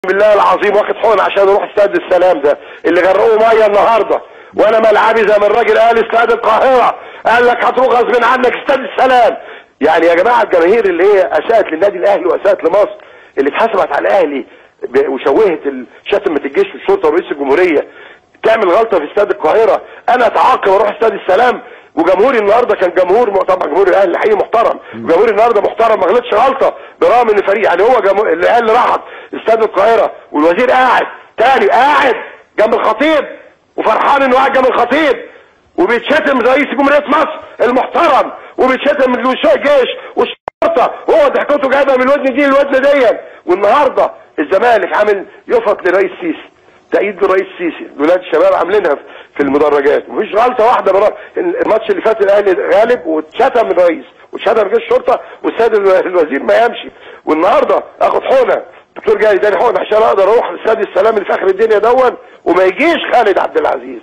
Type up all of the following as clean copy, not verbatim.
بالله العظيم واخد حقن عشان اروح استاد السلام ده اللي غرقوه ميه النهارده، وانا ملعبي زي ما الراجل قال استاد القاهره، قال لك هتروح غصب عنك استاد السلام. يعني يا جماعه الجماهير اللي هي اساءت للنادي الاهلي واساءت لمصر، اللي اتحسبت على الاهلي وشوهت شتمه الجيش والشرطه ورئيس الجمهوريه، تعمل غلطه في استاد القاهره انا اتعاقب واروح استاد السلام. وجمهوري النهارده كان جمهور طبعا جمهور الاهلي حقيقي محترم، جمهوري النهارده محترم ما غلطش غلطه برغم ان فريق يعني هو الاهلي راح استاد القاهره والوزير قاعد تاني قاعد جنب الخطيب وفرحان انه قاعد جنب الخطيب وبيتشتم رئيس جمهوريه مصر المحترم وبيتشتم الجيش والشرطه وهو ضحكته جايبه من الودن دي للودن دي. والنهارده الزمالك عامل يفط لرئيس سيسي، تأييد لرئيس سيسي، ولاد الشباب عاملينها في المدرجات، مفيش غلطه واحده برا. الماتش اللي فات الاهلي غالب واتشتم من الرئيس واتشتم رئيس الشرطه والسيد الوزير ما يمشي. والنهارده اخد حقنه الدكتور جاي اداني حقنه عشان اقدر اروح لاستاد السلام اللي في اخر الدنيا دون وما يجيش خالد عبد العزيز،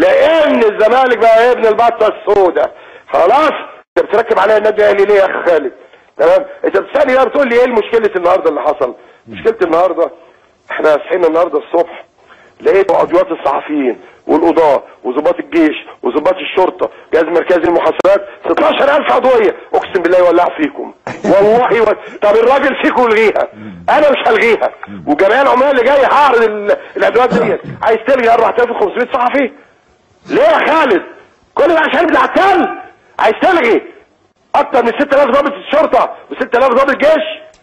لان الزمالك بقى ابن البطه السوداء. خلاص انت بتركب عليا النادي الاهلي ليه يا اخي خالد؟ تمام؟ انت بتسالني بقى بتقول لي ايه مشكله النهارده اللي حصل؟ مشكله النهارده احنا صحينا النهارده الصبح لقيت عضويات الصحفيين والقضاه وضباط الجيش وضباط الشرطه جهاز مركزي المحاسبات 16000 عضويه، اقسم بالله يولع فيكم والله طب الراجل فيكم يلغيها، انا مش هلغيها. وجمعيه العمال اللي جاي هعرض الادوات ديت عايز تلغي 4500 صحفي ليه يا خالد؟ كل ده عشان بالعتال عايز تلغي اكتر من 6000 ضابط الشرطه و6000 ضابط الجيش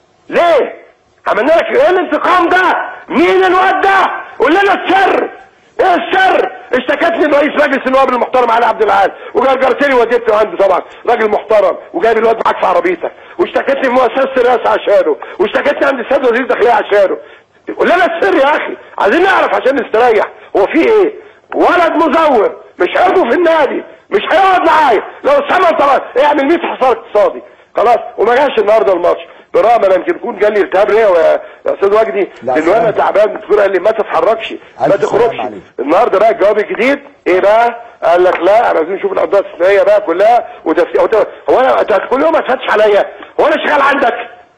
ليه؟ عملنا لك ايه الانتقام ده؟ مين الواد ده؟ قول لنا السر. ايه السر؟ اشتكتني رئيس مجلس النواب المحترم علي عبد العال وجرجرتني وديته عنده طبعا راجل محترم وجايب الواد معاك في عربيتك، واشتكتني في مؤسسه الرئاسه عشانه، واشتكتني عند السيد وزير الداخليه عشانه. قول لنا السر يا اخي، عايزين نعرف عشان نستريح. هو في ايه؟ ولد مزور مش عضو في النادي مش هيقعد معايا لو سمع طبعا اعمل 100 حصار اقتصادي خلاص وما جاش النهارده الماتش. برغم انا يمكن يكون جالي التهاب رئه يا استاذ وجدي لانه انا تعبان. الدكتور قال لي ما تتحركش ما تخرجش. النهارده بقى الجواب الجديد ايه بقى؟ قال لك لا انا عايزين نشوف القضايا الاستثنائيه بقى كلها هو انا انت كل يوم ما تفتش عليا، هو انا شغال عندك؟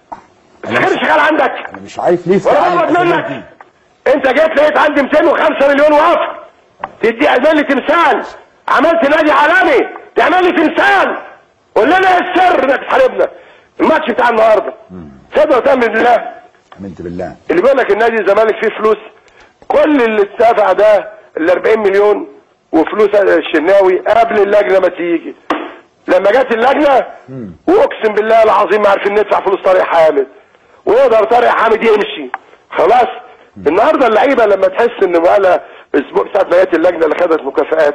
الخير شغال عندك؟ انا مش عارف ليه وانا بقبض منك. انت جيت لقيت عندي 205 مليون وقف تدي اعمال لي تمثال، عملت نادي عالمي تعمل لي تمثال. قول لنا ايه السر انك تحاربنا؟ الماتش بتاع النهارده صدق وتامن بالله. امنت بالله. اللي بيقول لك النادي الزمالك فيه فلوس، كل اللي اتدفع ده ال 40 مليون وفلوس الشناوي قبل اللجنه ما تيجي. لما جت اللجنه واقسم بالله العظيم ما عارفين ندفع فلوس طارق حامد، ويقدر طارق حامد يمشي. خلاص النهارده اللعيبه لما تحس ان بقى اسبوع ساعه ما جت اللجنه اللي خدت مكافآت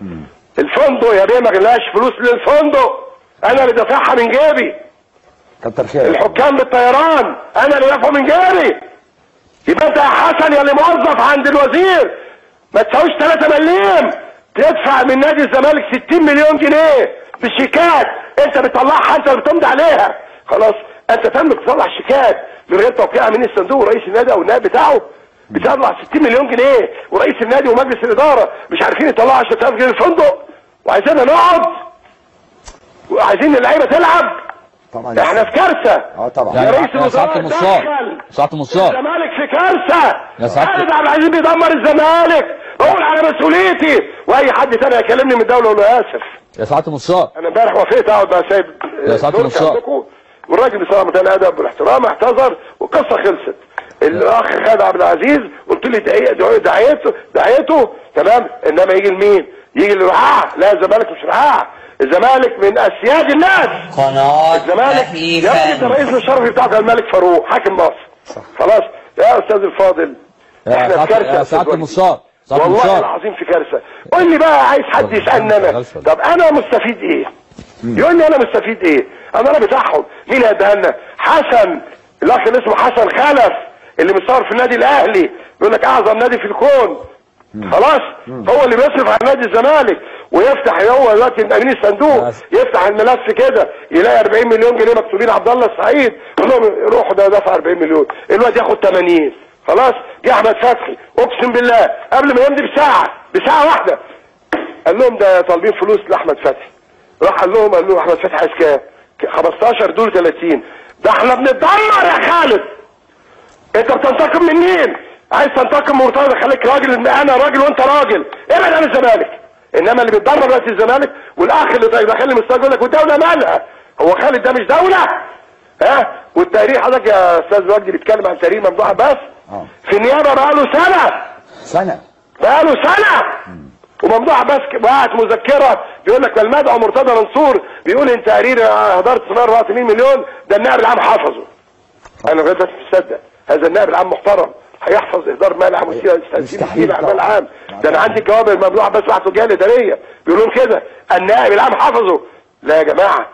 الفندق يا بيه ما جالهاش فلوس للفندق، انا اللي دافعها من جيبي. كتر خير. الحكام بالطيران انا اللي دافعه من جيبي. يبقى انت يا حسن يا اللي موظف عند الوزير ما تساويش 3 مليم تدفع من نادي الزمالك 60 مليون جنيه بالشيكات انت بتطلعها انت اللي بتمضي عليها. خلاص انت تملك تطلع شيكات من غير توقيع من الصندوق ورئيس النادي او النائب بتاعه بتطلع 60 مليون جنيه ورئيس النادي ومجلس الاداره مش عارفين يطلعوا 10000 جنيه الفندق وعايزيننا نقعد وعايزين اللعيبه تلعب. طبعا احنا في كارثه. طبعا يا رئيس الوزراء سعاده المستشار سعاده المستشار الزمالك في كارثه. يا سعاده خالد عبد العزيز بيدمر الزمالك، بقول على مسؤوليتي واي حد تاني هيكلمني من الدوله اقول له اسف. يا سعاده المستشار انا امبارح وافقت اقعد مع سيد يا سعاده المستشار والراجل بصراحه متهان ادب والاحترام اعتذر والقصه خلصت. الاخ خالد عبد العزيز قلت لي دعيته تمام، انما يجي لمين؟ يجي للرعاع. لا الزمالك مش رعاع، الزمالك من اسياد الناس. الزمالك يا ابني الرئيس الشرفي بتاع الملك فاروق حاكم مصر. خلاص يا استاذ الفاضل احنا في كارثه يا سعاده المستشار والله العظيم في كارثه. قول لي بقى عايز حد يسالني انا طب انا مستفيد ايه؟ يقول لي انا مستفيد ايه؟ انا بتاعهم مين هيديها لنا؟ حسن الاخ اللي اسمه حسن خلف اللي مصور في النادي الاهلي بيقول لك اعظم نادي في الكون. خلاص هو اللي بيصرف على نادي الزمالك ويفتح هو دلوقتي امين الصندوق يفتح الملف كده يلاقي 40 مليون جنيه مكتوبين عبد الله السعيد يقول لهم روحوا ده دفع 40 مليون الواد ياخد 80. خلاص جه احمد فتحي اقسم بالله قبل ما يمضي بساعه واحده قال لهم ده طالبين فلوس لاحمد فتحي. راح قال لهم احمد فتحي عايز كام؟ 15 دول 30. ده احنا بنتدمر يا خالد. انت بتنتقم من مين؟ عايز تنتقم من مرتضى، خليك راجل، انا راجل وانت راجل، ابعد عن الزمالك. انما اللي بيتدمر دلوقتي الزمالك، والاخ اللي داخل مستوى يقول لك والدوله مالها؟ هو خالد ده مش دوله؟ ها؟ والتقرير حضرتك يا استاذ وجدي بيتكلم عن تقرير ممدوح عباس في النيابه بقاله سنه وممدوح عباس بعت مذكره بيقول لك المدعو مرتضى منصور بيقول ان تقرير هدرت 84 مليون ده النائب العام حفظه. انا لغايه دلوقتي مش مصدق، هذا النائب العام محترم هيحفظ اهدار مال عام وتسجيل اعمال عام؟ ده انا عندي جواب الممدوح عباس بعته الجهه الاداريه بيقولوا كده النائب العام حفظه. لا يا جماعه،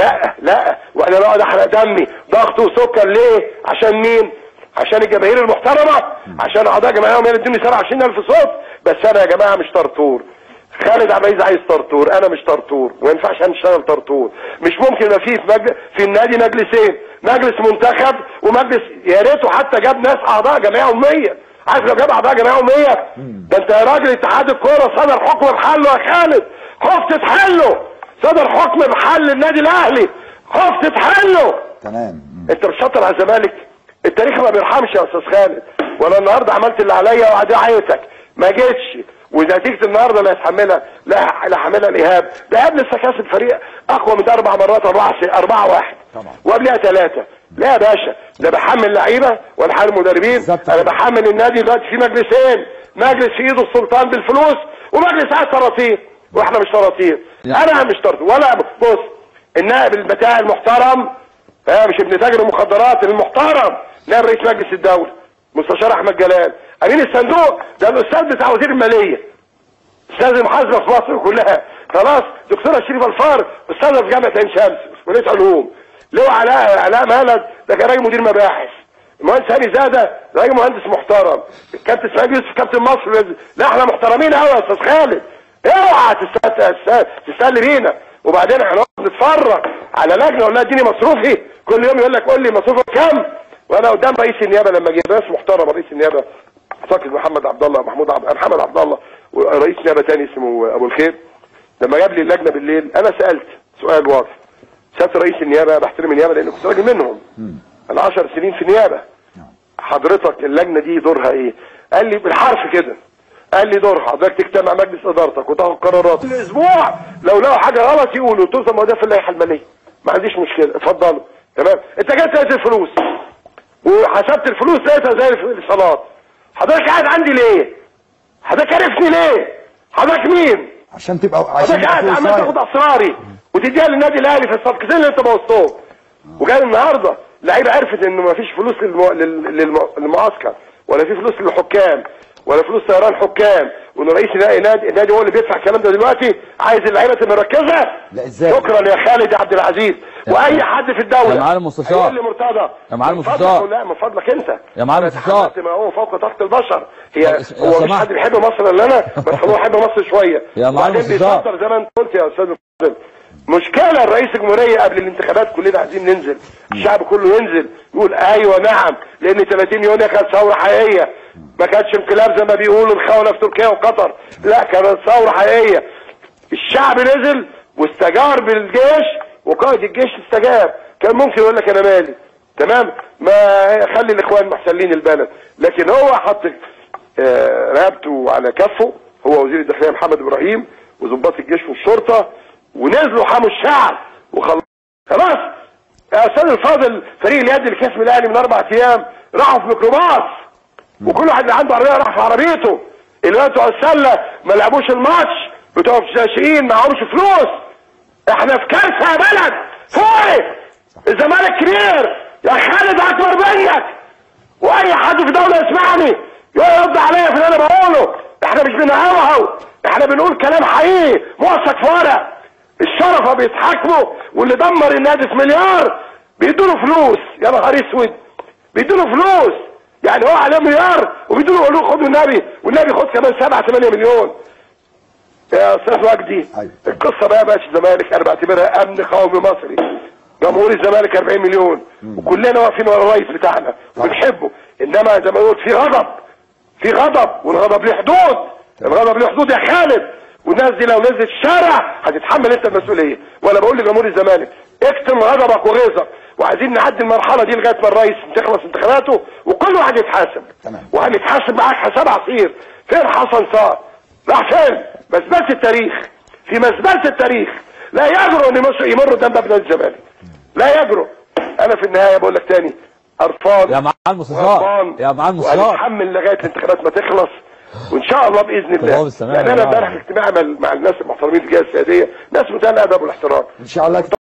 لا وانا بقعد احرق دمي ضغط وسكر ليه؟ عشان مين؟ عشان الجماهير المحترمه، عشان اعضاء جمعيه يوميه يدوني 27000 صوت. بس انا يا جماعه مش طرطور. خالد عبد العزيز عايز طرطور، انا مش طرطور وما ينفعش نشتغل طرطور. مش ممكن يبقى في النادي مجلسين، مجلس منتخب ومجلس يا ريته حتى جاب ناس اعضاء جمعيه يوميه. عارف لو جاب اعضاء جمعيه يوميه ده انت يا راجل اتحاد الكوره صدر حكم بحله يا خالد، خفت تحله. صدر حكم بحل النادي الاهلي، خفت تحله. تمام. انت مش شاطر على الزمالك؟ التاريخ ما بيرحمش يا استاذ خالد. وانا النهارده عملت اللي عليا وعديتك ما جيتش، ونتيجه النهارده لا يتحملها لا حاملها الايهاب. ده قبل لسه كاسب فريق اقوى من ده 4 مرات 4-1 طبعا، وقبلها 3. لا يا باشا، لا بحمل لعيبه ولا حامل مدربين، انا بحمل النادي دلوقتي في مجلسين، مجلس في ايده السلطان بالفلوس ومجلس عايز طراطير، واحنا مش طراطير. انا مش طراطير ولا بص. النائب البتاع المحترم مش ابن تاجر المخدرات المحترم، نائب رئيس مجلس الدوله مستشار احمد جلال، امين الصندوق ده الاستاذ بتاع وزير الماليه، استاذ المحاسبه في مصر كلها، خلاص. دكتوره شريف الفار استاذه في جامعه عين شمس كليه علوم. لو علاء مهند ده كان راجل مدير مباحث. المهندس هاني زاده راجل مهندس محترم. الكابتن اسماعيل يوسف كابتن مصر. لا احنا محترمين قوي يا استاذ خالد، اوعى تستقل بينا. وبعدين احنا نتفرج على لجنه اقول لها اديني مصروفي، كل يوم يقول لك قول لي مصروفك كام، وانا قدام رئيس النيابه لما جه ناس محترمه، رئيس النيابه اعتقد محمد عبد الله ورئيس نيابه ثاني اسمه ابو الخير، لما جاب لي اللجنه بالليل انا سالت سؤال واضح. سالت رئيس النيابه، بحترم النيابه لان كنت راجل منهم، انا 10 سنين في نيابه. حضرتك اللجنه دي دورها ايه؟ قال لي بالحرف كده، قال لي دورها حضرتك تجتمع مجلس ادارتك وتاخد قرارات الاسبوع، لو لقوا حاجه غلط يقولوا توصل موضوع في اللائحه الماليه، ما عنديش مشكله اتفضلوا. تمام. انت جبت لقيت الفلوس وحسبت الفلوس لقيتها زي الاتصالات. حضرتك قاعد عندي ليه؟ حضرتك عرفني ليه؟ حضرتك مين؟ عشان تبقى حضرتك قاعد عمال تاخد اسراري وتديها للنادي الاهلي في الصفقتين اللي انت بوظتهم. وجاي النهارده لعيبه عرفت انه ما فيش فلوس للمعسكر، ولا في فلوس للحكام، ولا فلوس طيران حكام، وان رئيس النادي هو اللي بيدفع الكلام ده دلوقتي. عايز اللعيبه تبقى مركزه؟ لا ازاي؟ شكرا يا خالد يا عبد العزيز واي حد في الدوله. يا معالي المستشار، هيقول لي مرتضى يا معالي المستشار، لا من فضلك انت يا معالي المستشار، ما هو فوق طاقه البشر. هو مش حد بيحب مصر الا انا، بس هو بيحب مصر شويه. يا معالي المستشار، زي ما انت قلت يا استاذ فاضل، مشكله الرئيس الجمهوريه قبل الانتخابات كلنا عايزين ننزل، الشعب كله ينزل يقول ايوه نعم، لان 30 يونيو كانت ثوره حقيقيه، ما كانتش انقلاب زي ما بيقولوا الخونه في تركيا وقطر، لا كانت ثوره حقيقيه. الشعب نزل واستجار بالجيش وقائد الجيش استجاب. كان ممكن يقول لك انا مالي، تمام، ما خلي الاخوان محتلين البلد، لكن هو حط رقبته على كفه، هو وزير الداخليه محمد ابراهيم وضباط الجيش والشرطه، ونزلوا حموا الشعب خلاص. يا استاذ الفاضل فريق اليد اللي كسب الاهلي من 4 ايام راحوا في ميكروباص، وكل واحد اللي عنده عربيه راح في عربيته. اللي بتوع السله ما لعبوش الماتش، بتوع الناشئين معهمش فلوس. احنا في كارثه يا بلد فوق. الزمالك كبير يا خالد اكبر منك، واي حد في دوله يسمعني يرد عليا في اللي انا بقوله. احنا مش بنهوهو، احنا بنقول كلام حقيقي موثق في ورق. الشرفه بيتحاكموا، واللي دمر النادي في مليار بيدوا له فلوس. يا نهار اسود، بيدوا له فلوس. يعني هو عليه مليار وبيدوا له قالوا خدوا النبي، والنبي خد كمان 7-8 مليون. يا استاذ وجدي القصه بقى بقاش الزمالك، انا بعتبرها امن قومي مصري. جمهور الزمالك 40 مليون وكلنا واقفين ورا الرئيس بتاعنا وبنحبه، انما زي ما قلت في غضب، والغضب له حدود. الغضب له حدود يا خالد، والناس دي لو نزلت الشارع هتتحمل انت المسؤوليه. وانا بقول لجمهور الزمالك اكتم غضبك وغيظك، وعايزين نعدي المرحله دي لغايه ما الرئيس تخلص انتخاباته وكل واحد يتحاسب. تمام. وهنتحاسب معاك حساب عصير. فين حسن صار؟ راح فين؟ مزبله التاريخ. في مزبله التاريخ لا يجرؤ ان يمروا قدام باب نادي الزمالك. لا يجرؤ. انا في النهايه بقول لك تاني قرفان يا معالي المستشار، يا معالي المستشار، وهنتحمل لغايه الانتخابات ما تخلص وان شاء الله باذن الله. يعني انا امبارح في اجتماع مع الناس المحترمين في الجهه السياديه، ناس منتهى الادب والاحترام. ان شاء الله